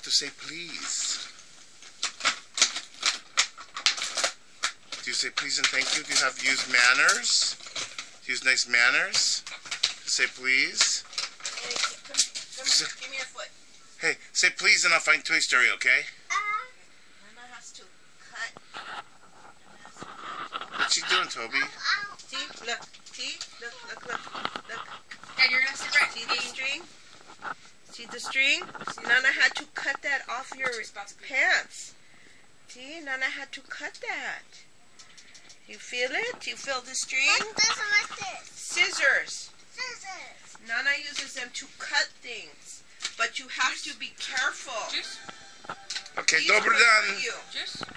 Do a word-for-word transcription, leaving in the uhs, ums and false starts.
to say please? Do you say please and thank you? Do you have use manners? Do you use nice manners? To say please? Hey, come, come say, on, give me your foot. Hey, say please and I'll find Toy Story, okay? NaNa has to cut. What's she doing, Tobi? See? Look. See? Look, look, look. Look. Dad, you're going to sit right. See the string? See the string? NaNa had to cut that off your pants. See? NaNa had to cut that. You feel it? You feel the string? Like this. Scissors. Scissors. NaNa uses them to cut things. But you have to be careful. Juice? Okay, These dobro are dan. for you. Juice?